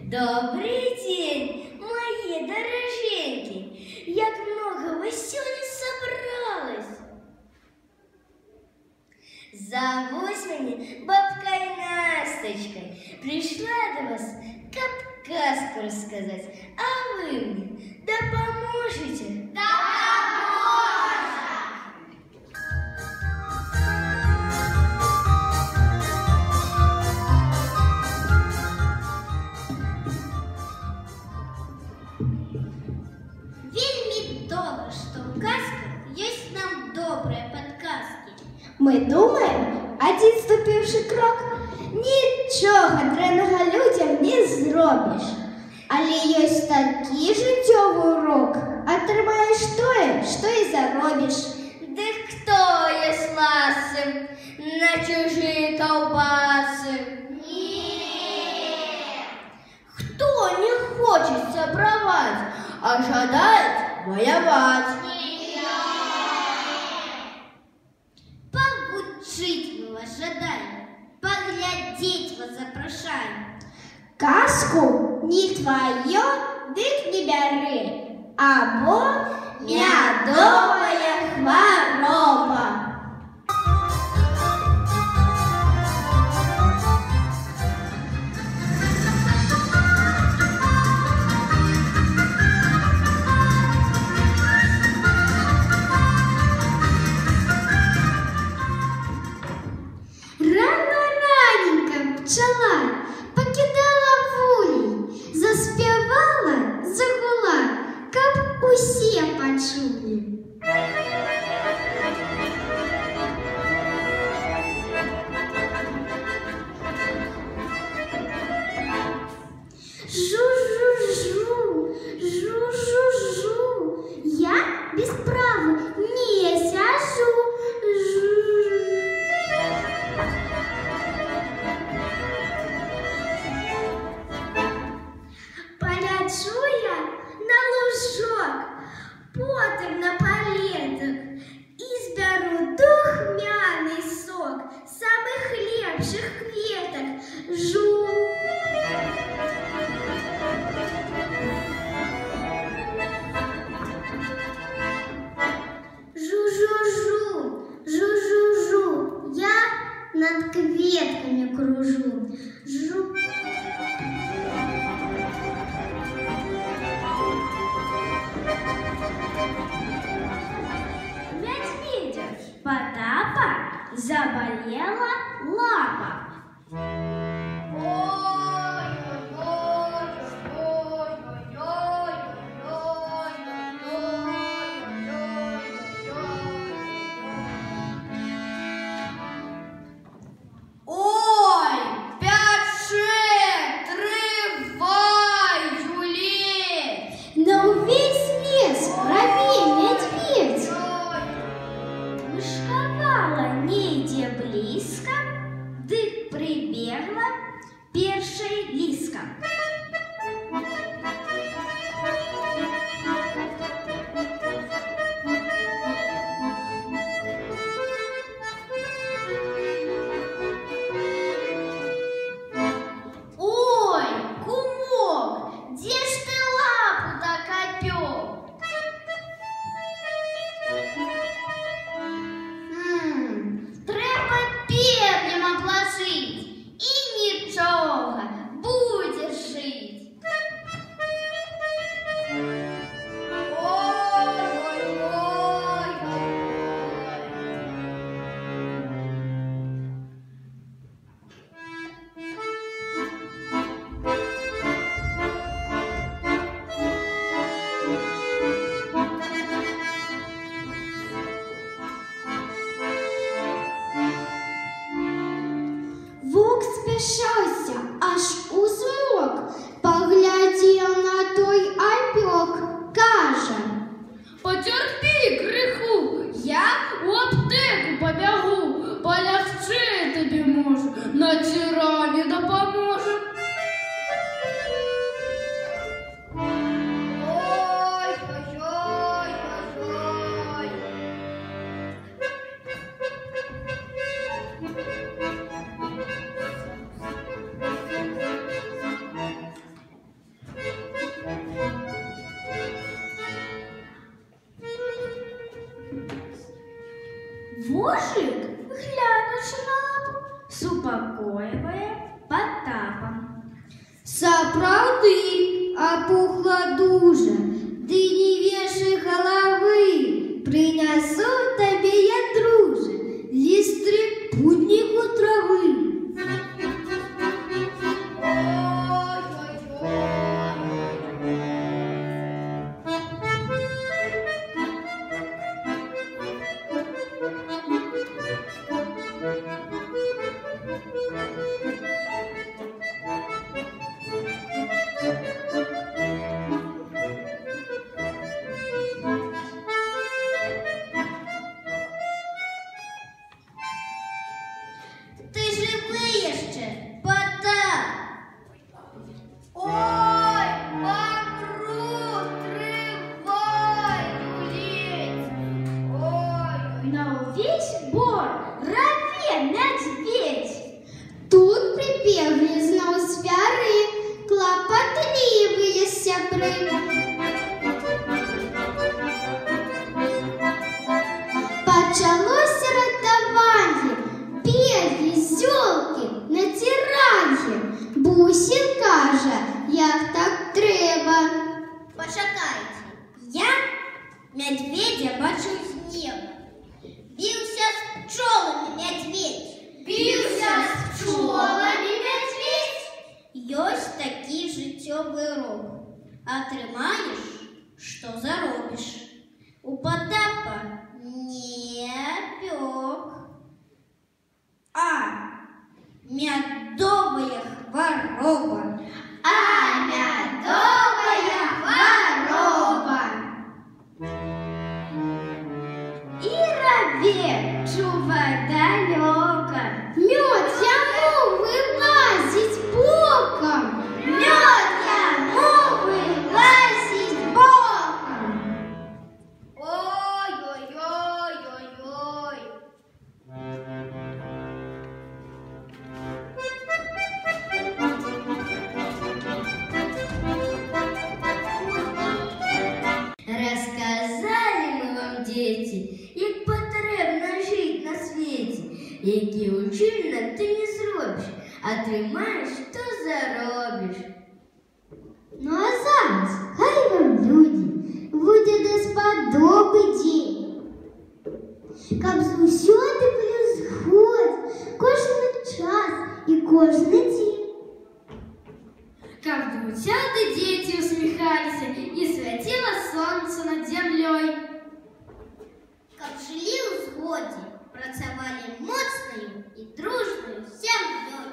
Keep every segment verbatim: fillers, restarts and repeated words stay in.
Добрый день, мои дороженьки! Як много вы сегодня собралось! Зовут меня бабкой Насточкой. Пришла до вас, как сказку рассказать. А вы мне да поможете? Да поможем! Вельми добро, что в казках есть нам добрые подказки. Ми думаємо, один ступивши крок, нічого дренного людям не зробиш. Але є такий життєвий урок, отримаєш те, що і заробиш. Да кто ест ласым на чужие колбасы? Нет! Кто не хочет собровать, а жадает воевать? Нет! Погучить мы вас жадаем, поглядеть вас запрошаем. Казку не твоє, дик не бери, або мядовая хвороба. Рано-раненько пчела покидала вулей, заспівала, загула, каб усі почули. Жу-жу-жу, жу-жу-жу, я без права не сяжу. Полечу я на лужок, потом на палеток, и сберу духмяный сок самых лепших кветок. Жу. Жу-жу-жу, жу-жу-жу, я над кветками кружу. Жу. Медведя Потапа заболела лапа. Ой, пять-шесть, тривай, Юлей! На увесь лес правее медведь. Вышковала недзе близко, дык прибегла першей лиска. Ой, кумок, где ж ты лапу так опёк? М, Треба пер'ям обложить, і нічого, будеш жить. Ой-ой-ой-ой-ой. Вовк спішався, аж у змок, поглядів на той опек, каже: Потерпи, криху, я у аптеку побягу, полягче тобі можу, на ці рані допоможу. Ой-ой-ой-ой-ой. заспокоивая Потапа. Сапраўды опухла дуже, ды не вешай головы, принесу тебе я, друже, листы путнику травы. Ты живий ще, Потап? Ой, помру, тривай, ледь. Ой, на увесь бор реве медведь. Тут прибегли знов звяри, клопотливые сябры. Почалось ратование, бегли зёлки на тиранье. Бусин каже, як так треба. Почекайте, я медведя бачу з неба. Бився з пчолами медведь. Бився з пчолами медведь. Ёсть такий життєвий рок. А тримаєш, що заробиш. У Потапа не пек, а медовая хвороба. А медовая хвороба. И рове чува далеко. Мед ему вылазить боком. Мед ему вылазить боком. Ой-ой-ой-ой-ой. Розказали ми вам, діти, як потрібно жити на світі. Які учильно ти не зробиш, а тримаєш, то заробиш. Ну а зараз, хай вам, люди, буде до сподоби день. Каб зусюди були згод, кожен час і кожен день. Как двутяты дети усмехались, и светило солнце над землей. Как жили у згоді, працювали моцною і дружною сім'єю.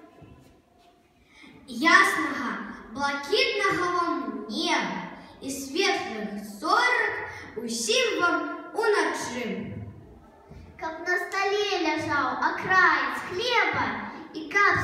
Ясного, блакитного вам неба і світлих зорок усім вам уночі. Как на столе лежал окраец хлеба, и как